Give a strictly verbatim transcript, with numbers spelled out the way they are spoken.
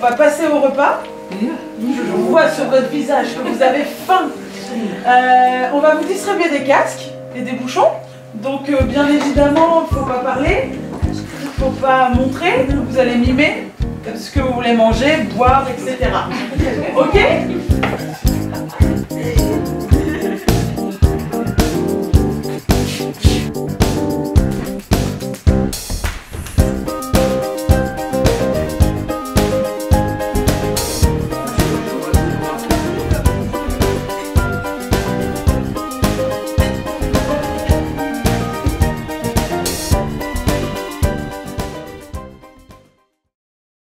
va passer au repas. Je vois sur votre visage que vous avez faim. Euh, on va vous distribuer des casques et des bouchons. Donc euh, bien évidemment, il ne faut pas parler, il ne faut pas montrer, vous allez mimer ce que vous voulez manger, boire, et cetera. Ok?